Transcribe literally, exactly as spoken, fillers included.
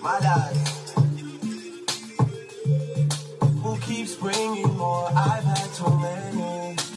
My life. Who keeps bringing more? I've had too many.